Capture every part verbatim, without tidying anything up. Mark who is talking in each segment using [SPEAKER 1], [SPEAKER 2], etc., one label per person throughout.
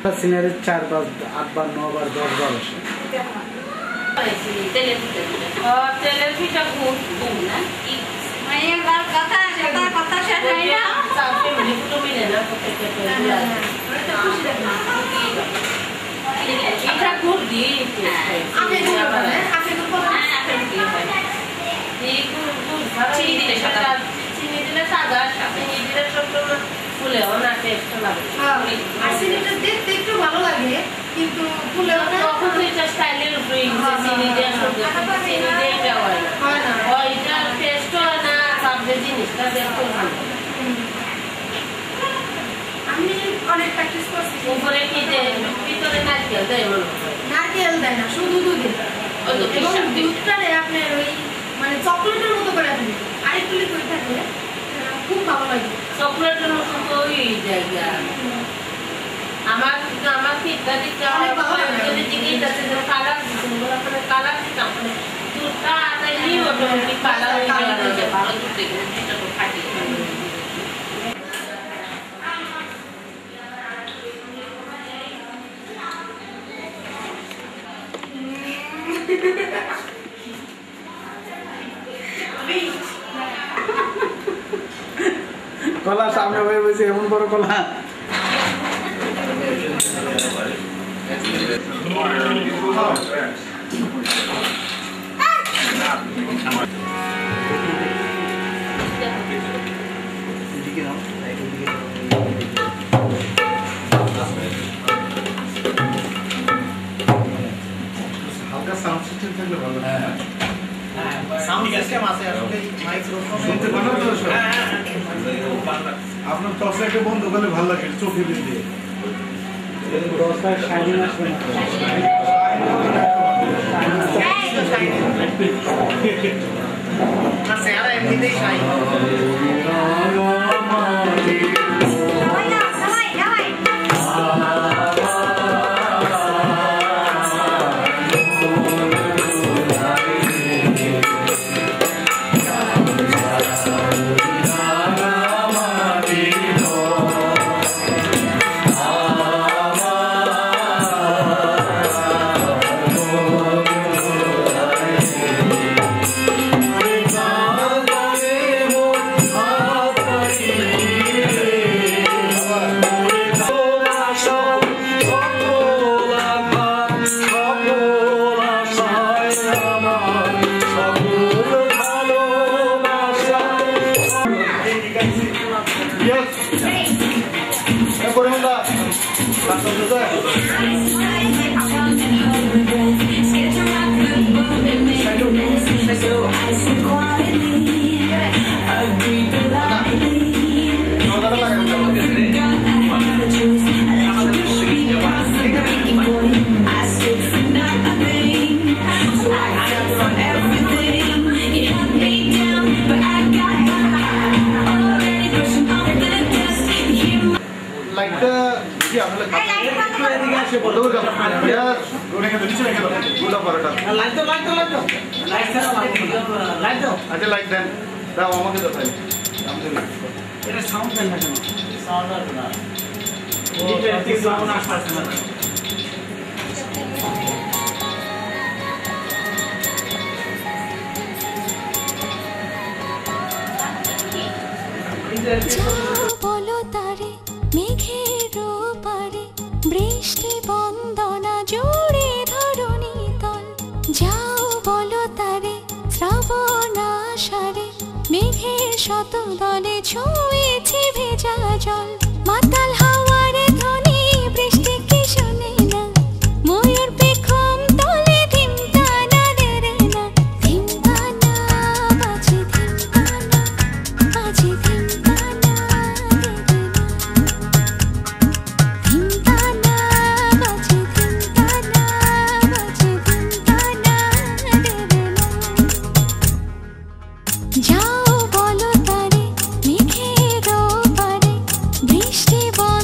[SPEAKER 1] Scenery চার পাঁচ আট বার ন বার দশ বার আসে।
[SPEAKER 2] তেলের পিঠা গুড় গুড় না গুড় দিয়ে চিনি দিলে চিনি দিলে সাদা চিনি দিলে সবসময় ফুলেও না টেস্ট লাগে আর চিনিটা দেখতে একটু ভালো লাগে কিন্তু ফুলেও না তখন এটা স্টাইলের উপরে চিনি দিয়ে চিনি দিয়ে দেওয়া হয় না ওইটা টেস্ট হয় না সবজি জিনিসটা দেখতে ভালো আমি অনেক প্র্যাকটিস করছি উপরে কি দেয় ভিতরে নারকেল দেয় মনে হয় নারকেল দেয় না শুধু দুধ দেয় এবং দুধটারে আপনার ওই মানে চকলেটের মতো করে দিই আরেকটু লিকুইড থাকলে খুব ভালো লাগে চকলেটের মতো তো ওই জায়গা আমার আমার পিঠা দিতে অনেক ভালো লাগে দিকে যাচ্ছে যে কালার দিতেন বলে আপনার কালার দিতাম দুধটা আনাইলেই অটোমেটিক কালার হয়ে যাবে ভালো দুধ থেকে পিঠা তো ফাটি
[SPEAKER 1] কলা সামনে হয়ে বসে এমন বড় কলা হালকা সাউন্ড সিস্টেম থাকলে ভালো হয় সাউন্ড সিস্টেম আছে আসলে মাইক্রোফোন শুনতে ভালো তো হ্যাঁ আপনার টর্চলাইটটা বন্ধ করলে ভালো লাগে চোখে দিয়ে টর্চলাইট শাইনিং আসবে না স্যার এমনিতেই শাইন
[SPEAKER 3] বলো তারে মেঘের পারে বৃষ্টি বন্দনা জোড়ে ধরণী তল যাও বলো তারে শ্রাবণ আষাঢ়ে মেঘের শত দলে ছুঁয়েছে ভেজা জল মাতাল হাওয়ারে ধ্বনি বৃষ্টি কি শোনে না ময়ূর পেখম তলে ধিমতানা দেরে না ধিমতানা বাজে ধিমতানা বাজে ধিমতানা ধিমতানা বাজে ধিমতানা বাজে ধিমতানা দেরে না যাও বলো তারে মেঘের পারে বৃষ্টি বল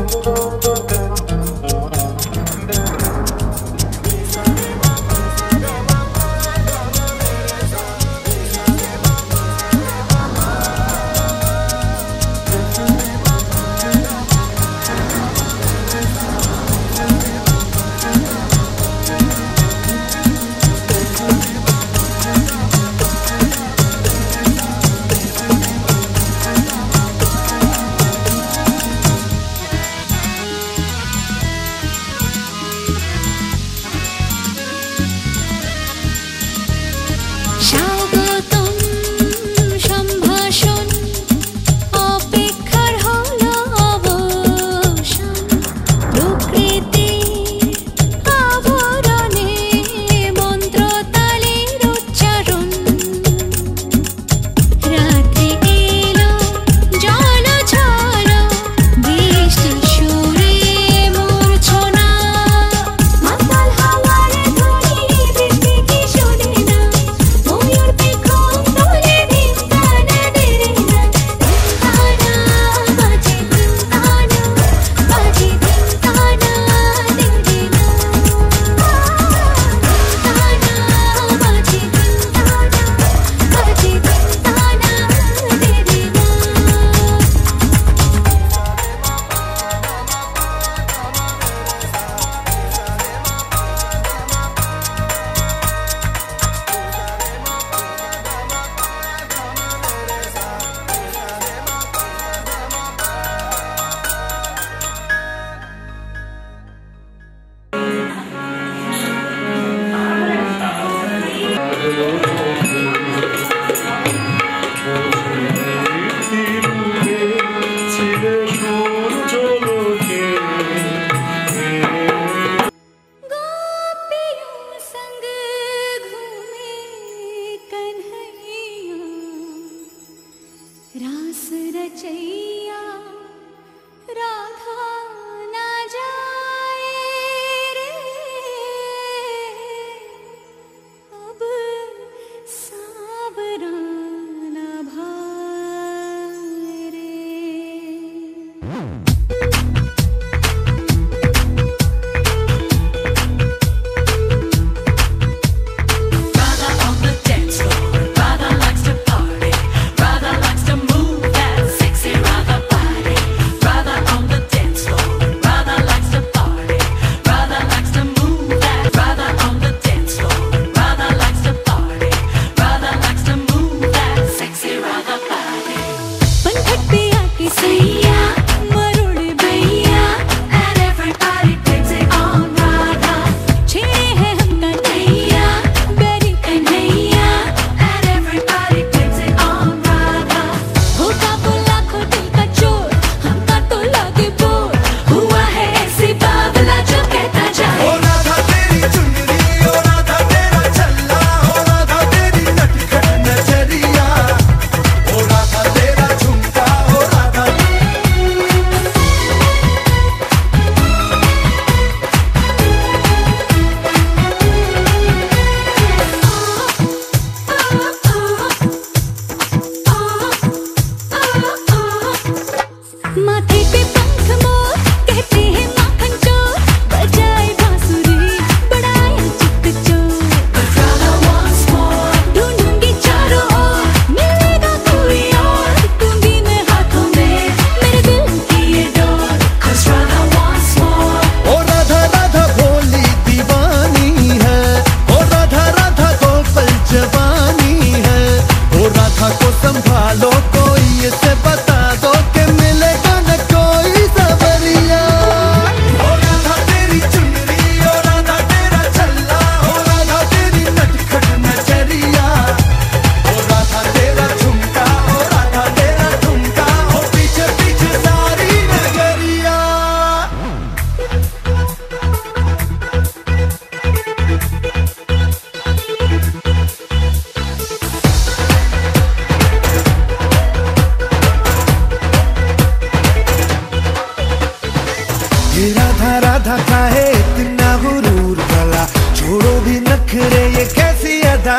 [SPEAKER 4] राधा काहे इतना गुरूर भला, छोड़ो भी नखरे ये कैसी अदा।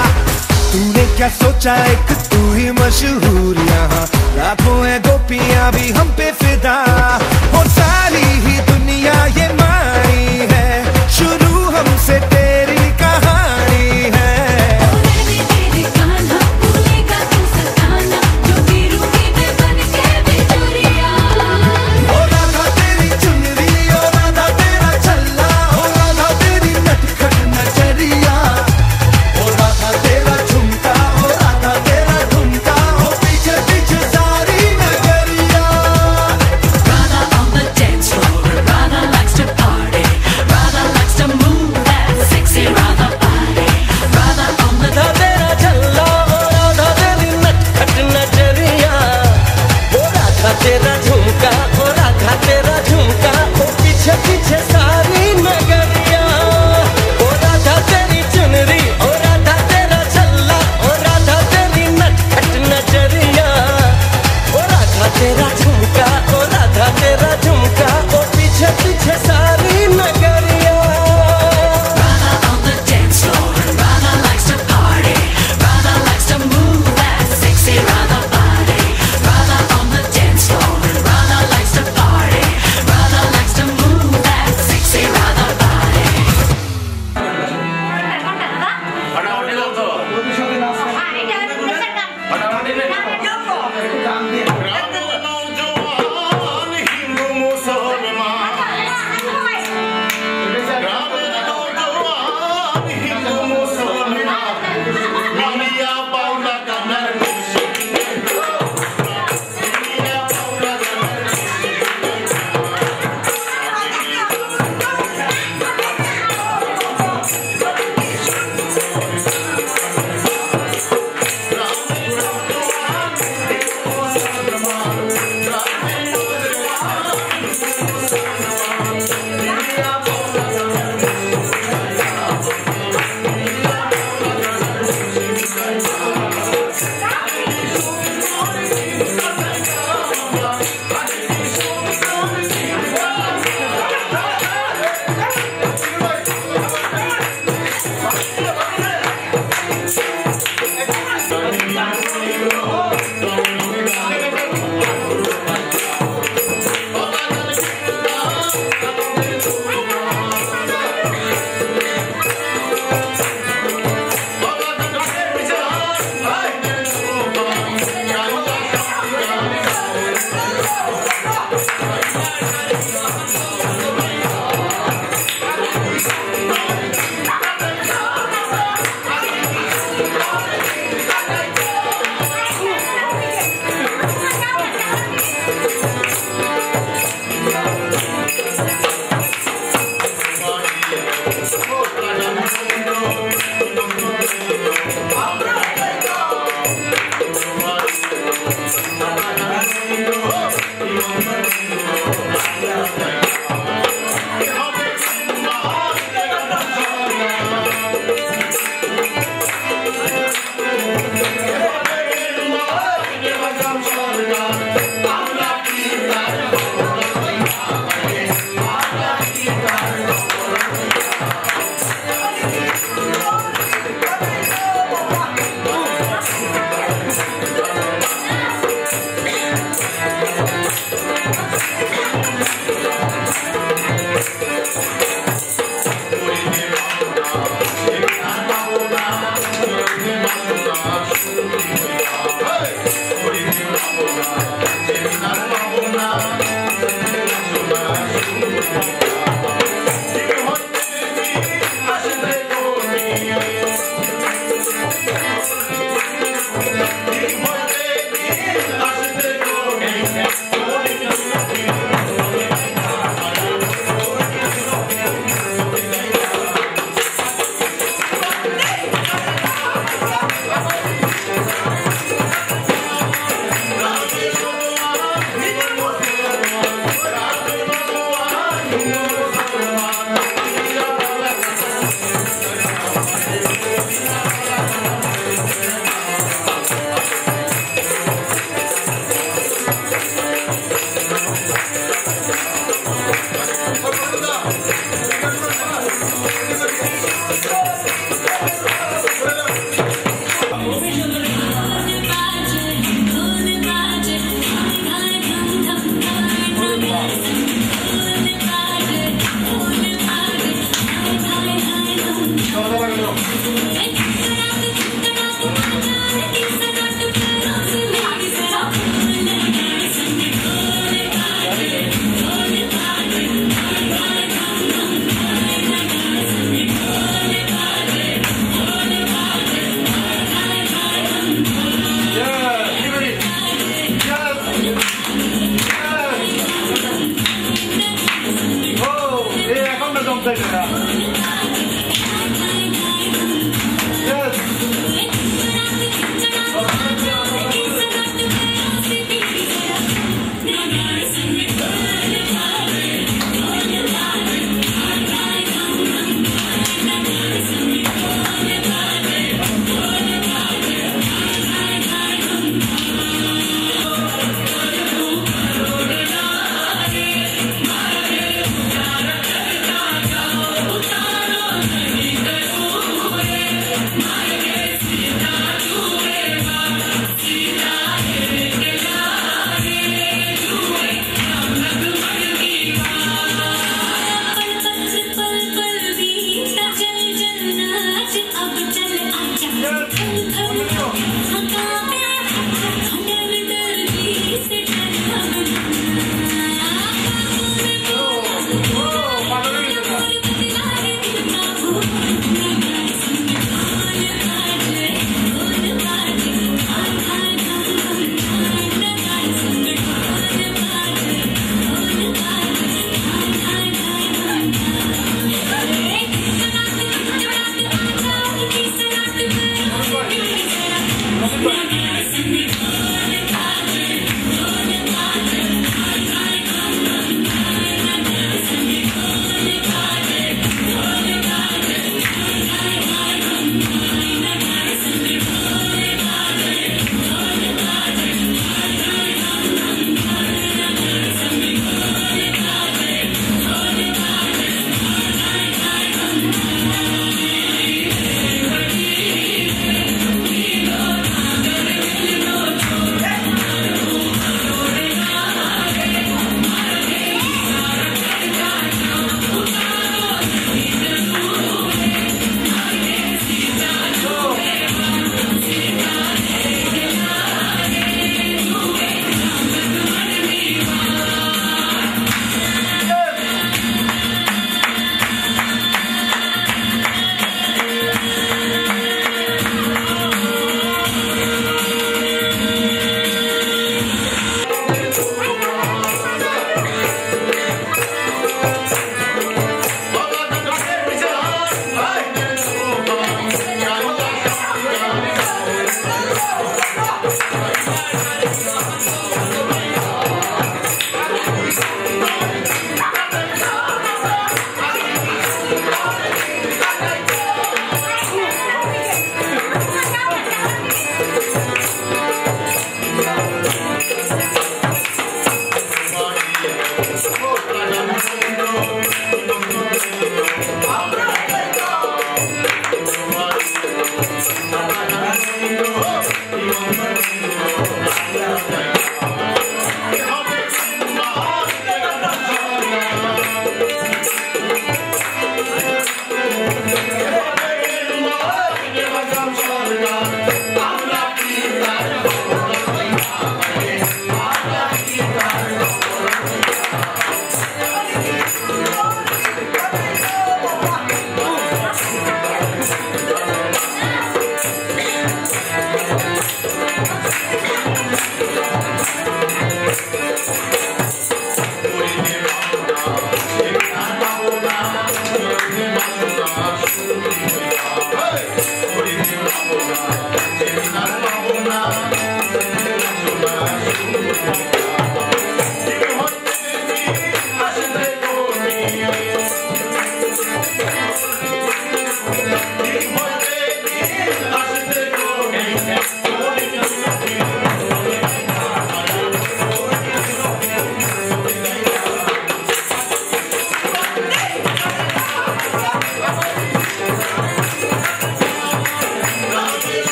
[SPEAKER 4] तूने क्या सोचा एक तू ही मशहूर, यहाँ लाखों है गोपियां भी हम पे फिदा।
[SPEAKER 1] Take it out.